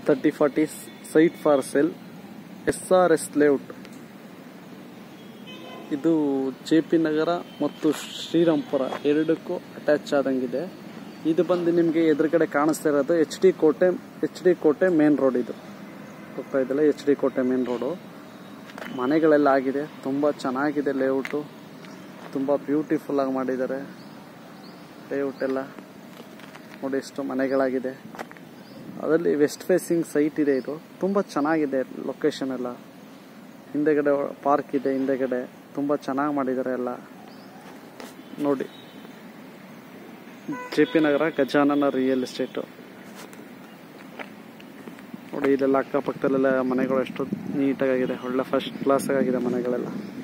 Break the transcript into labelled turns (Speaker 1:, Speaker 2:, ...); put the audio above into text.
Speaker 1: 3040 site for sale SRS layout. ಇದು JP Nagar ಮತ್ತು ಶ್ರೀರಾಂಪುರ ಎರಡಕ್ಕೂ ಅಟ್ಯಾಚ್ ಆದಂಗಿದೆ. ಇದು ಬಂದು ನಿಮಗೆ ಎದುರುಗಡೆ ಕಾಣಿಸ್ತಾ ಇರೋದು H D Kote main road. ಇದು ಹೋಗ್ತಾ ಇದೆಯಲ್ಲ HD ಕೋಟೆ ಮೇನ್ ರೋಡು. ಮನೆಗಳೆಲ್ಲ ಆಗಿದೆ, ತುಂಬ ಚೆನ್ನಾಗಿದೆ ಲೇಔಟು, ತುಂಬ ಬ್ಯೂಟಿಫುಲ್ ಆಗಿ ಮಾಡಿದ್ದಾರೆ ಲೇಔಟ್ ಎಲ್ಲ. ನೋಡಿ ಎಷ್ಟು ಮನೆಗಳಾಗಿದೆ. ಅದರಲ್ಲಿ ವೆಸ್ಟ್ ಫೇಸಿಂಗ್ ಸೈಟ್ ಇದೆ. ಇದು ತುಂಬ ಚೆನ್ನಾಗಿದೆ ಲೊಕೇಶನ್ ಎಲ್ಲ. ಹಿಂದೆಗಡೆ ಪಾರ್ಕ್ ಇದೆ, ಹಿಂದೆಗಡೆ ತುಂಬ ಚೆನ್ನಾಗಿ ಮಾಡಿದ್ದಾರೆ ಎಲ್ಲ. ನೋಡಿ JP Nagar Gajanana real estate. ನೋಡಿ ಇದೆಲ್ಲ ಅಕ್ಕಪಕ್ಕದಲ್ಲೆಲ್ಲ ಮನೆಗಳು ಎಷ್ಟು ನೀಟಾಗಿದೆ, ಒಳ್ಳೆ ಫಸ್ಟ್ ಕ್ಲಾಸ್ ಆಗಿದೆ ಮನೆಗಳೆಲ್ಲ.